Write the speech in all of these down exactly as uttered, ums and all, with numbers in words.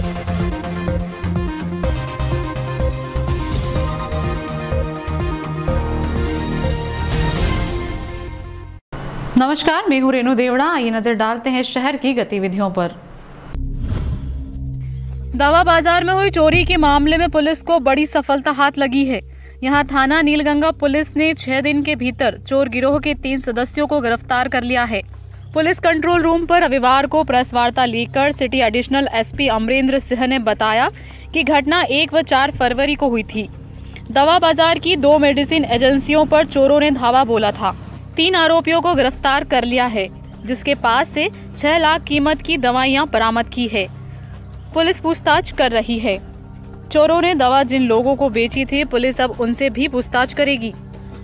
नमस्कार, मैं हूं रेणु देवड़ा। आइए नजर डालते हैं शहर की गतिविधियों पर। दवा बाजार में हुई चोरी के मामले में पुलिस को बड़ी सफलता हाथ लगी है। यहां थाना नीलगंगा पुलिस ने छह दिन के भीतर चोर गिरोह के तीन सदस्यों को गिरफ्तार कर लिया है। पुलिस कंट्रोल रूम पर रविवार को प्रेस वार्ता लेकर city additional SP Amarendra Singh ने बताया कि घटना एक व चार फरवरी को हुई थी। दवा बाजार की दो मेडिसिन एजेंसियों पर चोरों ने धावा बोला था। तीन आरोपियों को गिरफ्तार कर लिया है, जिसके पास से छह लाख कीमत की दवाइयां बरामद की है। पुलिस पूछताछ कर रही है। चोरों ने दवा जिन लोगों को बेची थी, पुलिस अब उनसे भी पूछताछ करेगी।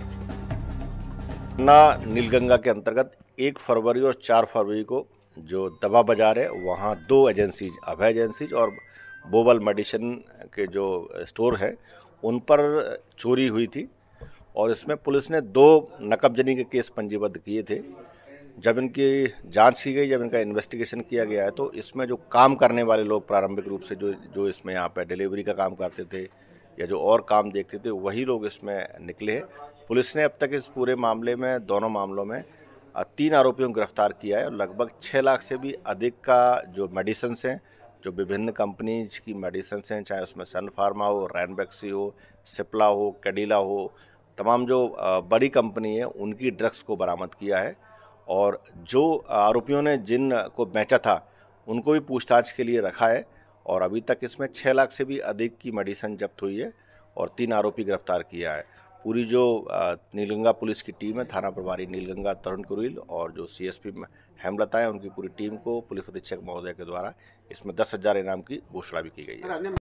ना नीलगंगा के अंतर्गत एक फरवरी और चार फरवरी को जो दवा बाजार है वहाँ दो एजेंसीज, अभय एजेंसीज और बोबल मेडिसिन के जो स्टोर हैं, उन पर चोरी हुई थी और इसमें पुलिस ने दो नकबजनी के केस पंजीबद्ध किए थे। जब इनकी जांच की गई, जब इनका इन्वेस्टिगेशन किया गया है, तो इसमें जो काम करने वाले लोग प्रारंभिक रूप से जो जो इसमें यहाँ पे डिलीवरी का काम करते थे या जो और काम देखते थे, वही लोग इसमें निकले हैं। पुलिस ने अब तक इस पूरे मामले में, दोनों मामलों में तीन आरोपियों को गिरफ्तार किया है और लगभग छः लाख से भी अधिक का जो मेडिसिन हैं, जो विभिन्न कंपनीज की मेडिसिन हैं, चाहे उसमें सन फार्मा हो, रैनबैक्सी हो, सिप्ला हो, कैडिला हो, तमाम जो बड़ी कंपनी है उनकी ड्रग्स को बरामद किया है। और जो आरोपियों ने जिन को बेचा था उनको भी पूछताछ के लिए रखा है और अभी तक इसमें छः लाख से भी अधिक की मेडिसिन जब्त हुई है और तीन आरोपी गिरफ्तार किया है। पूरी जो नीलगंगा पुलिस की टीम है, थाना प्रभारी नीलगंगा तरुण कुरील और जो सीएसपी हेमलता है, उनकी पूरी टीम को पुलिस अधीक्षक महोदय के द्वारा इसमें दस हजार इनाम की घोषणा भी की गई है।